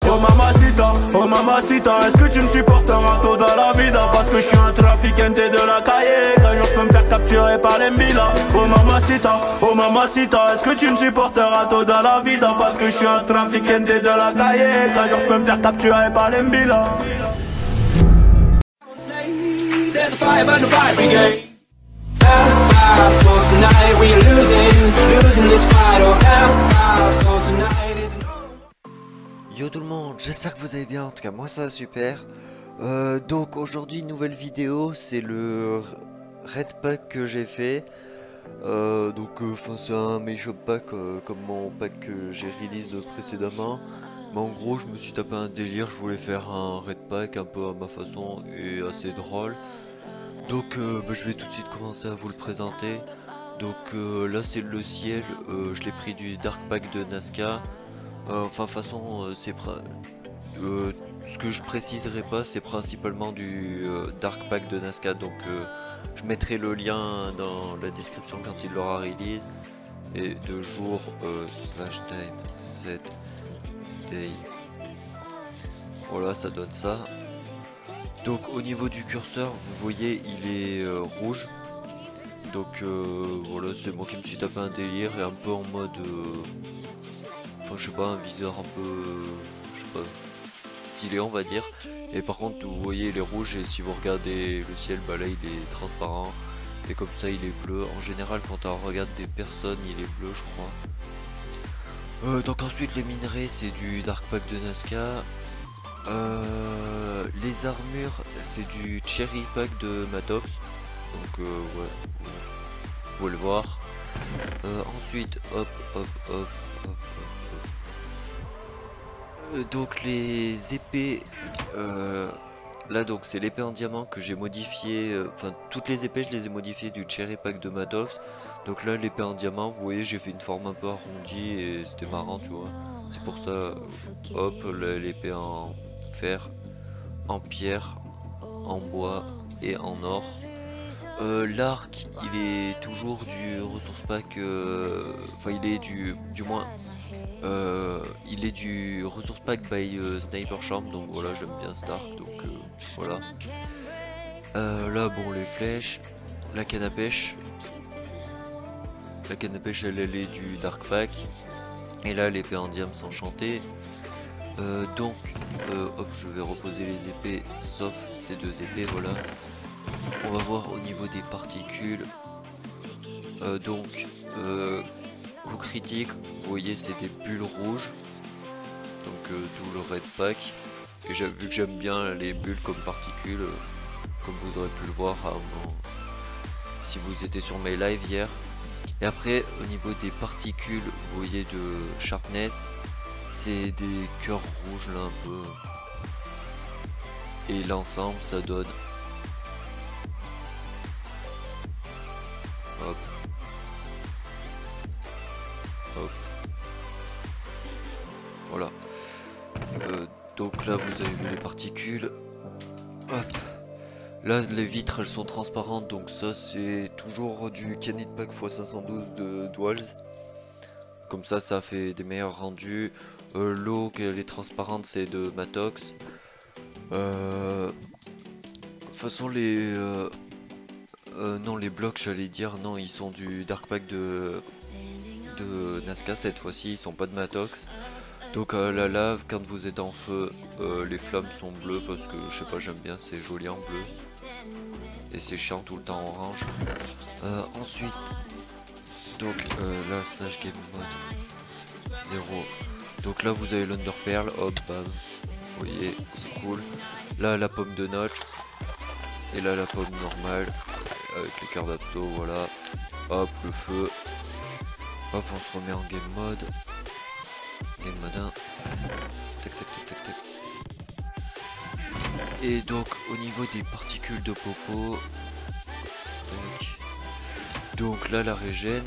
Oh mamacita, est-ce que tu me supporteras toda la vida? Parce que je suis un trafiquante de la calle, qu'un jour je peux me faire capturer par les mbila. Oh mamacita, est-ce que tu me supporteras toda la vida? Parce que je suis un trafiquante de la calle, qu'un jour je peux me faire capturer par les mbila. There's a fire burn the fire brigade. So tonight we are losing this fight. Oh, so tonight is. Yo tout le monde, j'espère que vous allez bien, en tout cas moi ça va super. Donc aujourd'hui nouvelle vidéo, c'est le Red Pack que j'ai fait. C'est un Mage Pack comme mon pack que j'ai release précédemment. Mais en gros je me suis tapé un délire, je voulais faire un Red Pack un peu à ma façon et assez drôle. Donc je vais tout de suite commencer à vous le présenter. Donc là c'est le ciel, je l'ai pris du Dark Pack de Nazca. Ce que je préciserai pas, c'est principalement du Dark Pack de Nazca. Donc je mettrai le lien dans la description quand il l'aura release. Et de jour slash time set day. Voilà, ça donne ça. Donc au niveau du curseur, vous voyez, il est rouge. Donc voilà, c'est moi qui me suis tapé un délire et un peu en mode je sais pas, un viseur un peu je sais pas, stylé on va dire. Et par contre vous voyez il est rouge et si vous regardez le ciel, bah là il est transparent. Et comme ça il est bleu. En général quand on regarde des personnes il est bleu je crois. Donc ensuite les minerais c'est du Dark Pack de Nazca. Les armures c'est du Cherry Pack de Matox. Donc ouais, vous pouvez le voir. Ensuite hop. Donc les épées, là donc c'est l'épée en diamant que j'ai modifié, toutes les épées je les ai modifiées du Cherry Pack de Maddox. Donc là l'épée en diamant, vous voyez j'ai fait une forme un peu arrondie et c'était marrant tu vois. C'est pour ça, hop, l'épée en fer, en pierre, en bois et en or. L'arc il est toujours du ressource pack, il est du moins. Il est du Resource Pack by Sniper Charm, donc voilà j'aime bien cet arc, donc voilà. Là bon les flèches, la canne à pêche. La canne à pêche elle est du Dark Pack. Et là l'épée en diamant enchantée. Hop je vais reposer les épées sauf ces deux épées, voilà. On va voir au niveau des particules. Coup critique, vous voyez c'est des bulles rouges. Donc tout le Red Pack. Et vu que j'aime bien les bulles comme particules, comme vous aurez pu le voir si vous étiez sur mes lives hier. Et après au niveau des particules, vous voyez de sharpness, c'est des cœurs rouges là un peu. Et l'ensemble ça donne hop. Hop. Voilà. Donc là vous avez vu les particules. Hop. Là les vitres elles sont transparentes, donc ça c'est toujours du Canid Pack x512 de Dwalls. Comme ça ça fait des meilleurs rendus. L'eau qu'elle est transparente c'est de Matox. De toute façon les non les blocs j'allais dire non ils sont du Dark Pack de Nazca cette fois-ci, ils sont pas de Matox. Donc la lave quand vous êtes en feu, les flammes sont bleues parce que je sais pas j'aime bien, c'est joli en bleu. Et c'est chiant tout le temps orange. Ensuite donc là slash game mode 0. Donc là vous avez l'Underpearl, hop bam. Vous voyez c'est cool. Là la pomme de notch. Et là la pomme normale. Avec les cartes d'abso, voilà. Hop le feu. Hop on se remet en game mode. Game mode 1. Tac tac tac tac tac. Et donc au niveau des particules de popo. Tac. Donc là la régène.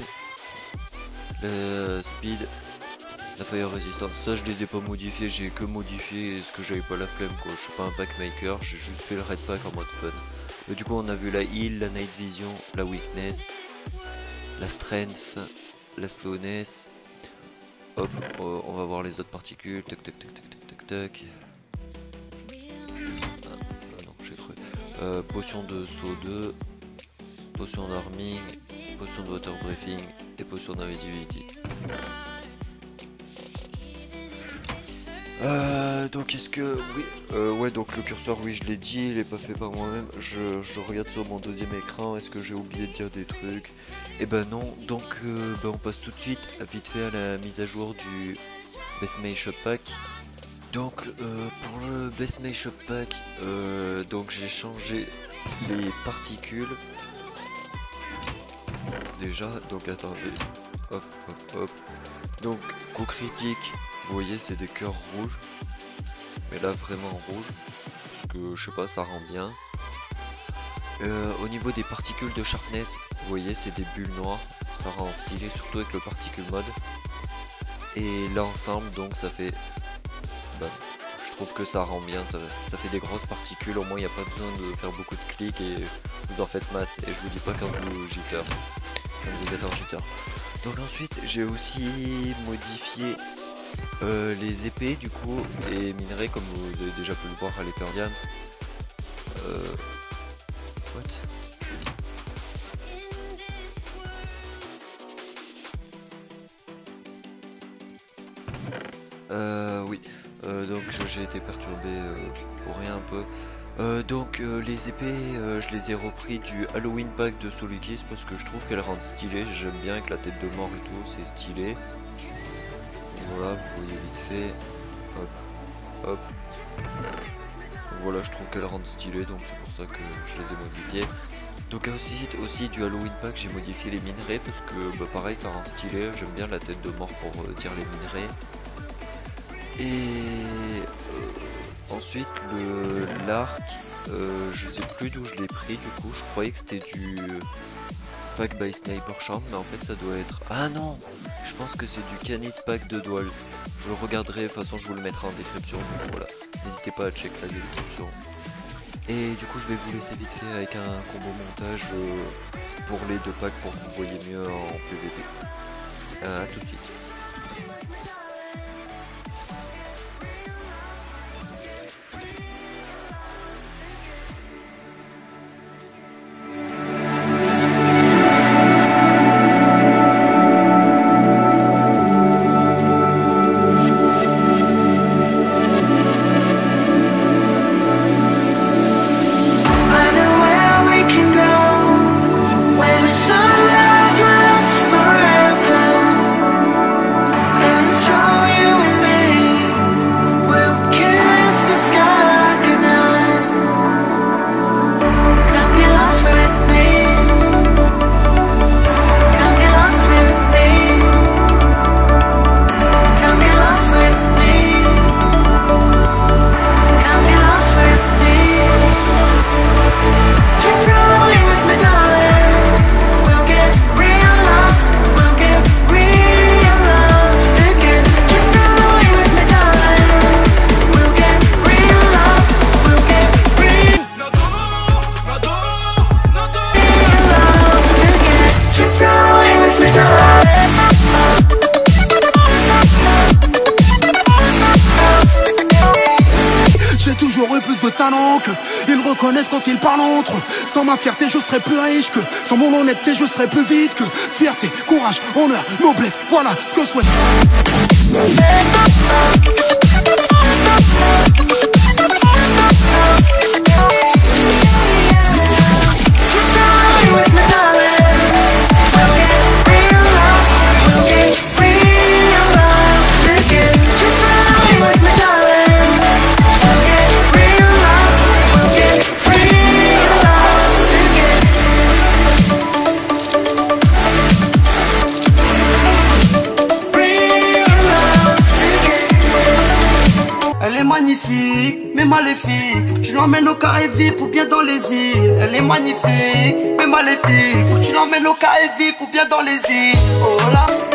La speed. La fire resistance. Ça je les ai pas modifiés. J'ai que modifié ce que j'avais pas la flemme quoi. Je suis pas un pack maker. J'ai juste fait le red pack en mode fun. Et du coup on a vu la heal, la night vision, la weakness, la strength, la slowness. Hop, on va voir les autres particules. Tac tac tac tac tac tac tac. Non, j'ai cru. Potion de saut 2, potion d'arming, potion de water breathing et potion d'invisibility. Donc est-ce que... Oui, ouais, donc le curseur, oui, je l'ai dit, il est pas fait par moi-même. Je regarde sur mon deuxième écran, est-ce que j'ai oublié de dire des trucs? Eh ben non, donc on passe tout de suite, vite fait, à la mise à jour du Best May Shop Pack. Donc pour le Best May Shop Pack, donc j'ai changé les particules. Déjà, donc attendez, hop, hop, hop. Donc, coup critique, vous voyez, c'est des cœurs rouges. Mais là, vraiment rouge. Parce que, je sais pas, ça rend bien. Au niveau des particules de sharpness, vous voyez, c'est des bulles noires. Ça rend stylé, surtout avec le particule mode. Et l'ensemble, donc, ça fait... Bah, je trouve que ça rend bien. Ça fait des grosses particules. Au moins, il n'y a pas besoin de faire beaucoup de clics et vous en faites masse. Et je vous dis pas quand vous jitter. Quand vous êtes en jitter. Donc ensuite j'ai aussi modifié les épées du coup et minerais comme vous avez déjà pu le voir à l'Hyperdiams. Oui, donc j'ai été perturbé pour rien un peu. Donc les épées, je les ai repris du Halloween pack de Solukis parce que je trouve qu'elles rendent stylées. J'aime bien avec la tête de mort et tout, c'est stylé. Voilà, vous voyez vite fait. Hop, hop. Donc voilà, je trouve qu'elles rendent stylées, donc c'est pour ça que je les ai modifiées. Donc aussi du Halloween pack, j'ai modifié les minerais parce que bah, pareil, ça rend stylé. J'aime bien la tête de mort pour dire les minerais. Et ensuite l'arc, je sais plus d'où je l'ai pris du coup, je croyais que c'était du pack by Sniper Champ, mais en fait ça doit être... Ah non, je pense que c'est du Canid pack de Duals. Je regarderai, de toute façon je vous le mettrai en description, donc voilà, n'hésitez pas à checker la description. Et du coup je vais vous laisser vite fait avec un combo montage pour les deux packs pour que vous voyez mieux en PVP. A tout de suite. Ils reconnaissent quand ils parlent entre eux. Sans ma fierté je serais plus riche que, sans mon honnêteté je serais plus vite que. Fierté, courage, honneur, noblesse, voilà ce que je souhaite. Magnifique, mais maléfique. Faut que tu l'emmènes au Caraïbes ou bien dans les îles. Elle est magnifique, mais maléfique. Faut que tu l'emmènes au Caraïbes ou bien dans les îles. Oh là.